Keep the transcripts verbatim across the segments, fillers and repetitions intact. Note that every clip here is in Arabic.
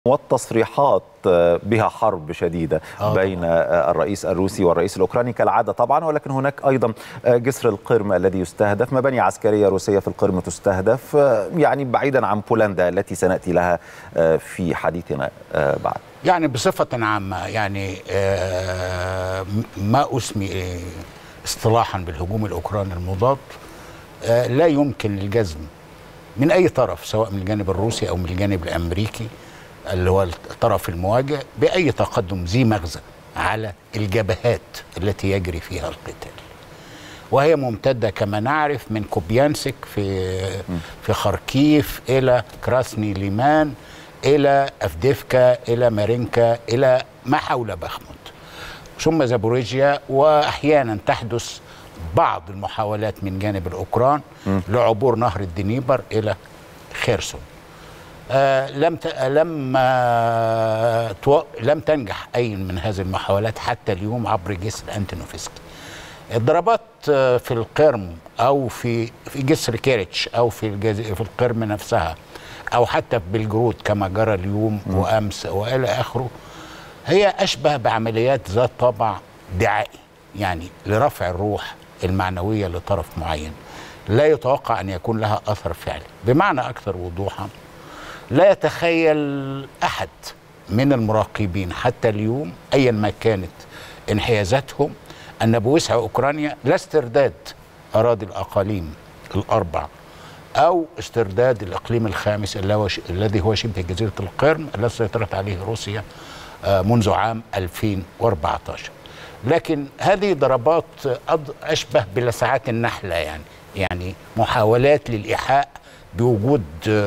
والتصريحات بها حرب شديدة بين الرئيس الروسي والرئيس الأوكراني كالعادة طبعا، ولكن هناك أيضا جسر القرم الذي يستهدف، مباني عسكرية روسية في القرم تستهدف، يعني بعيدا عن بولندا التي سنأتي لها في حديثنا بعد. يعني بصفة عامة يعني ما أسمي اصطلاحا بالهجوم الأوكراني المضاد لا يمكن الجزم من أي طرف، سواء من الجانب الروسي أو من الجانب الأمريكي اللي هو الطرف المواجه، بأي تقدم ذي مغزى على الجبهات التي يجري فيها القتال، وهي ممتدة كما نعرف من كوبيانسك في في خاركيف إلى كراسني ليمان إلى أفديفكا إلى مارينكا إلى ما حول بخمود ثم زابوريجيا، وأحيانا تحدث بعض المحاولات من جانب الأوكران لعبور نهر الدنيبر إلى خيرسون. آه لم ت... لم آه تو... لم تنجح أي من هذه المحاولات حتى اليوم عبر جسر أنتونوفسكي. الضربات آه في القرم أو في في جسر كيريتش أو في الجز... في القرم نفسها أو حتى في بلجرود كما جرى اليوم م. وأمس وإلى آخره، هي أشبه بعمليات ذات طابع دعائي، يعني لرفع الروح المعنوية لطرف معين، لا يتوقع أن يكون لها أثر فعلي. بمعنى أكثر وضوحا، لا يتخيل أحد من المراقبين حتى اليوم أيا ما كانت انحيازاتهم أن بوسع أوكرانيا لا استرداد أراضي الأقاليم الأربع أو استرداد الإقليم الخامس الذي هو شبه جزيرة القرم الذي سيطرت عليه روسيا منذ عام ألفين وأربعة عشر. لكن هذه ضربات أشبه بلسعات النحلة، يعني يعني محاولات للإيحاء بوجود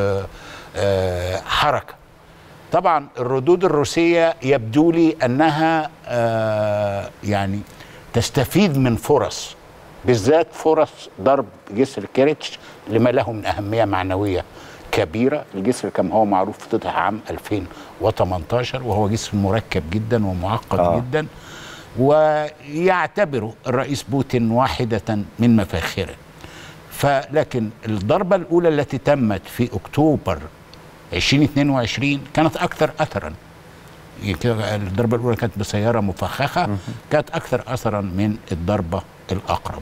حركة. طبعا الردود الروسية يبدو لي أنها يعني تستفيد من فرص، بالذات فرص ضرب جسر كيريتش لما له من أهمية معنوية كبيرة. الجسر كما هو معروف افتتح عام ألفين وثمانية عشر وهو جسر مركب جدا ومعقد آه. جدا، ويعتبره الرئيس بوتين واحدة من مفاخره. فلكن الضربة الأولى التي تمت في أكتوبر ألفين واثنين وعشرين كانت أكثر أثرا. الضربة الأولى كانت بسيارة مفخخة، كانت أكثر أثرا من الضربة الأقرب.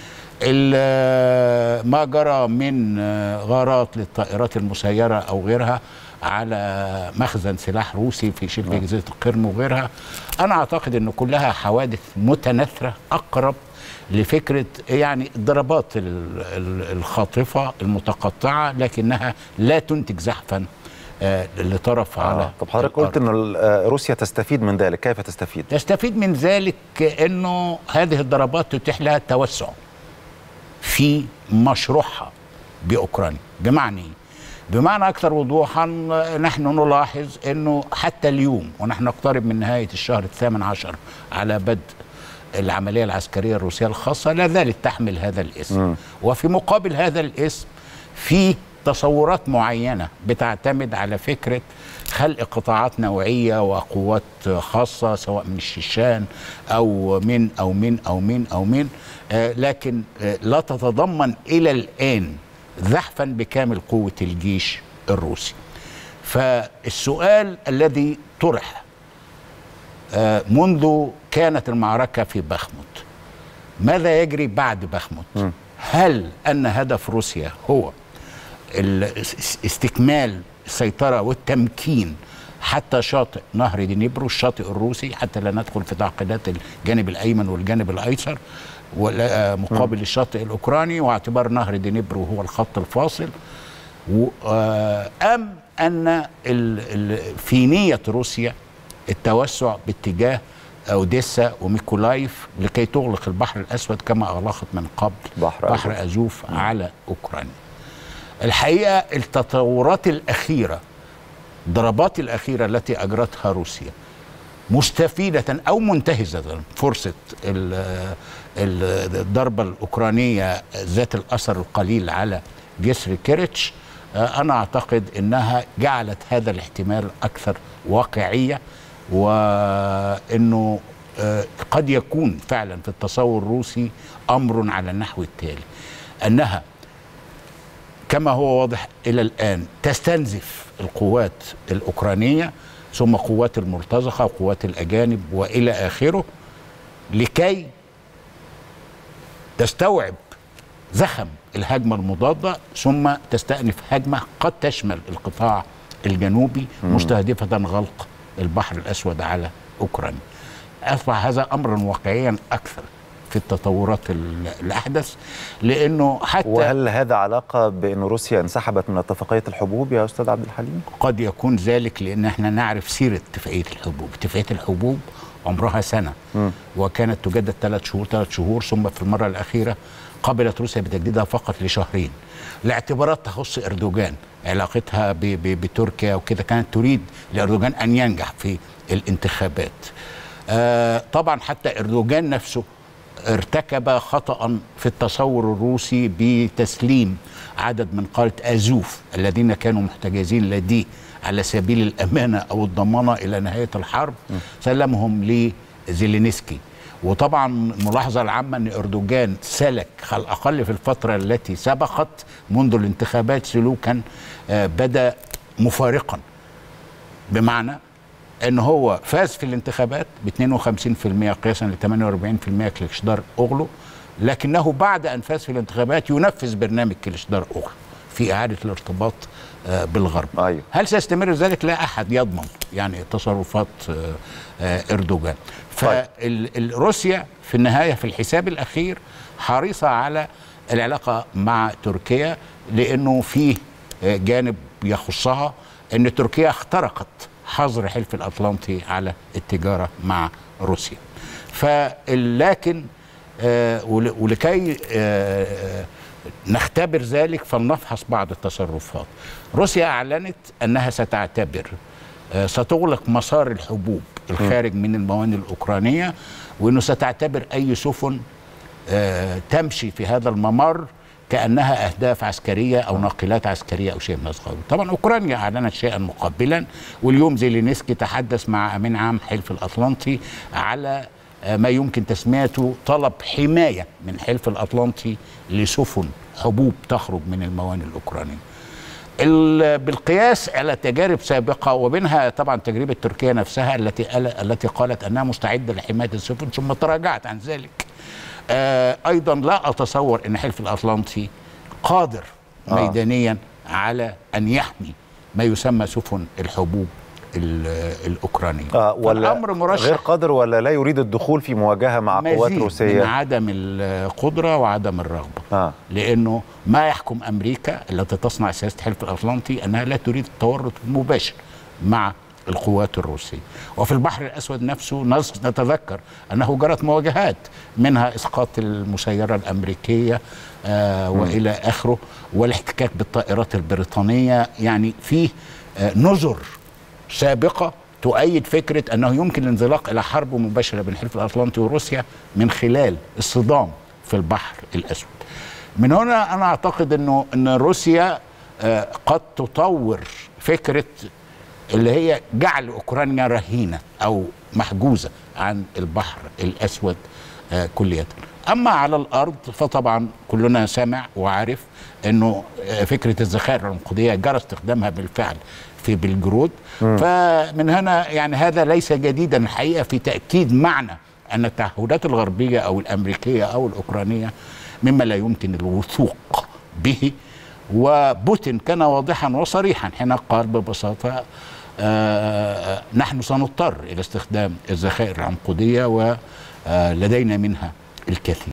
ما جرى من غارات للطائرات المسيرة أو غيرها على مخزن سلاح روسي في شبه جزيرة القرم وغيرها، أنا أعتقد أن كلها حوادث متناثرة أقرب لفكرة يعني الضربات الخاطفة المتقطعة، لكنها لا تنتج زحفا لطرف على آه. طب حضرتك قلت أن روسيا تستفيد من ذلك، كيف تستفيد؟ تستفيد من ذلك أنه هذه الضربات تتيح لها التوسع في مشروعها بأوكرانيا. بمعنى بمعنى أكثر وضوحا، نحن نلاحظ أنه حتى اليوم ونحن نقترب من نهاية الشهر الثامن عشر على بدء العملية العسكرية الروسية الخاصة، لا زالت تحمل هذا الاسم. م. وفي مقابل هذا الاسم في تصورات معينة بتعتمد على فكرة خلق قطاعات نوعية وقوات خاصة سواء من الشيشان أو من أو من أو من أو من آه لكن آه لا تتضمن إلى الآن زحفا بكامل قوة الجيش الروسي. فالسؤال الذي طرح آه منذ كانت المعركة في بخمود، ماذا يجري بعد بخمود؟ هل أن هدف روسيا هو استكمال السيطرة والتمكين حتى شاطئ نهر دنيبرو الشاطئ الروسي، حتى لا ندخل في تعقيدات الجانب الأيمن والجانب الأيسر مقابل الشاطئ الأوكراني، واعتبار نهر دنيبرو هو الخط الفاصل، أم أن في نية روسيا التوسع باتجاه أوديسا وميكولايف لكي تغلق البحر الأسود كما أغلقت من قبل بحر, بحر أزوف على أوكرانيا؟ الحقيقة التطورات الأخيرة، الضربات الأخيرة التي أجرتها روسيا مستفيدة أو منتهزة فرصة الضربة الأوكرانية ذات الأثر القليل على جسر كيريتش، أنا أعتقد أنها جعلت هذا الاحتمال أكثر واقعية، وأنه قد يكون فعلا في التصور الروسي أمر على النحو التالي: أنها كما هو واضح إلى الآن تستنزف القوات الأوكرانية ثم قوات المرتزقة وقوات الأجانب وإلى آخره، لكي تستوعب زخم الهجمة المضادة ثم تستأنف هجمة قد تشمل القطاع الجنوبي مستهدفة غلق البحر الأسود على أوكرانيا. أصبح هذا أمرا واقعيا أكثر في التطورات الأحدث، لأنه حتى وهل هذا علاقة بأن روسيا انسحبت من اتفاقية الحبوب يا أستاذ عبد الحليم؟ قد يكون ذلك، لأن احنا نعرف سيرة اتفاقية الحبوب. اتفاقية الحبوب عمرها سنة م. وكانت تجدد ثلاث شهور ثلاث شهور ثم في المرة الأخيرة قبلت روسيا بتجديدها فقط لشهرين لاعتبارات تخص أردوغان، علاقتها ب ب بتركيا وكده. كانت تريد لأردوغان أن ينجح في الانتخابات. آه طبعا حتى أردوغان نفسه ارتكب خطأ في التصور الروسي بتسليم عدد من قادة أزوف الذين كانوا محتجزين لديه على سبيل الأمانة أو الضمانة إلى نهاية الحرب، سلمهم لزيلينسكي. وطبعا الملاحظة العامة أن أردوغان سلك على الأقل في الفترة التي سبقت منذ الانتخابات سلوكا بدأ مفارقا، بمعنى أنه هو فاز في الانتخابات ب اثنين وخمسين بالمئة قياسا ل ثمانية وأربعين بالمئة كليشدار أوغلو، لكنه بعد أن فاز في الانتخابات ينفذ برنامج كليشدار أوغلو في إعادة الارتباط بالغرب. أيوه. هل سيستمر ذلك؟ لا أحد يضمن يعني تصرفات أردوغان. فروسيا في النهاية في الحساب الأخير حريصة على العلاقة مع تركيا، لأنه فيه جانب يخصها أن تركيا اخترقت حظر حلف الأطلنطي على التجارة مع روسيا. فلكن آه ولكي آه نختبر ذلك فلنفحص بعض التصرفات. روسيا أعلنت أنها ستعتبر آه ستغلق مسار الحبوب الخارج من الموانئ الأوكرانية، وأنه ستعتبر أي سفن آه تمشي في هذا الممر كأنها أهداف عسكرية أو ناقلات عسكرية أو شيء من هذا القبيل. طبعا أوكرانيا أعلنت شيئا مقابلا، واليوم زيلينسكي تحدث مع أمين عام حلف الأطلنطي على ما يمكن تسميته طلب حماية من حلف الأطلنطي لسفن حبوب تخرج من الموانئ الأوكرانية. بالقياس على تجارب سابقة، وبينها طبعا تجربة تركيا نفسها التي التي قالت أنها مستعدة لحماية السفن ثم تراجعت عن ذلك. آه أيضا لا أتصور أن حلف الأطلنطي قادر آه. ميدانيا على أن يحمي ما يسمى سفن الحبوب الأوكرانية. آه ولا الأمر مرشح غير قادر، ولا لا يريد الدخول في مواجهة مع قوات روسية؟ من عدم القدرة وعدم الرغبة. آه. لأنه ما يحكم أمريكا التي تصنع سياسة حلف الأطلنطي أنها لا تريد التورط المباشر مع القوات الروسية. وفي البحر الأسود نفسه نتذكر أنه جرت مواجهات، منها إسقاط المسيرة الأمريكية آه وإلى آخره، والاحتكاك بالطائرات البريطانية. يعني فيه آه نذر سابقة تؤيد فكرة أنه يمكن الانزلاق إلى حرب مباشرة بين الحلف الأطلنطي وروسيا من خلال الصدام في البحر الأسود. من هنا أنا أعتقد أنه أن روسيا آه قد تطور فكرة اللي هي جعل أوكرانيا رهينة أو محجوزة عن البحر الأسود آه كلية. أما على الأرض فطبعا كلنا سمع وعارف أنه آه فكرة الذخائر العنقودية جرى استخدامها بالفعل في بلجرود. م. فمن هنا يعني هذا ليس جديدا الحقيقة في تأكيد معنى أن التعهدات الغربية أو الأمريكية أو الأوكرانية مما لا يمكن الوثوق به. وبوتين كان واضحا وصريحا حين قال ببساطة آه نحن سنضطر إلى استخدام الذخائر العنقودية ولدينا منها الكثير.